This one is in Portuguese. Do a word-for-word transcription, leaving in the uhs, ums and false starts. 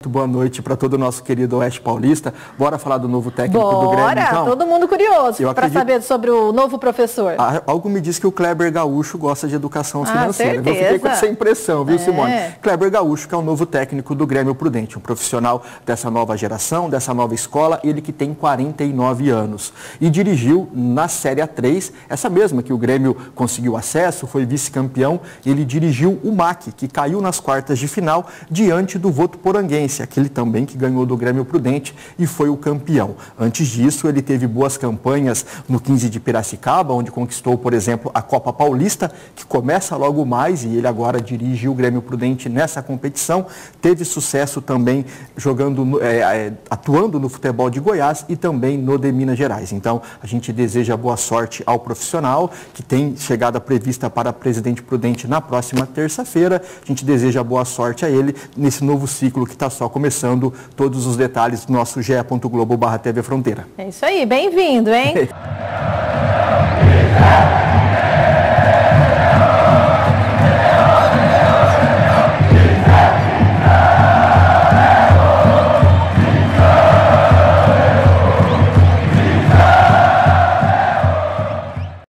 Muito boa noite para todo o nosso querido Oeste Paulista. Bora falar do novo técnico Bora, do Grêmio, então? Todo mundo curioso para acredito... saber sobre o novo professor. Ah, algo me diz que o Kleber Gaúcho gosta de educação financeira. Ah, Eu fiquei com essa impressão, viu, é. Simone? Kleber Gaúcho, que é o novo técnico do Grêmio Prudente, um profissional dessa nova geração, dessa nova escola, ele que tem quarenta e nove anos. E dirigiu na Série A três, essa mesma que o Grêmio conseguiu acesso, foi vice-campeão, ele dirigiu o M A C, que caiu nas quartas de final diante do Votuporanguense, aquele também que ganhou do Grêmio Prudente e foi o campeão. Antes disso, ele teve boas campanhas no quinze de Piracicaba, onde conquistou, por exemplo, a Copa Paulista, que começa logo mais, e ele agora dirige o Grêmio Prudente nessa competição. Teve sucesso também jogando, é, atuando no futebol de Goiás e também no de Minas Gerais. Então, a gente deseja boa sorte ao profissional, que tem chegada prevista para Presidente Prudente na próxima terça-feira. A gente deseja boa sorte a ele nesse novo ciclo que está só começando. Todos os detalhes do nosso ge ponto globo barra T V Fronteira. É isso aí, bem-vindo, hein?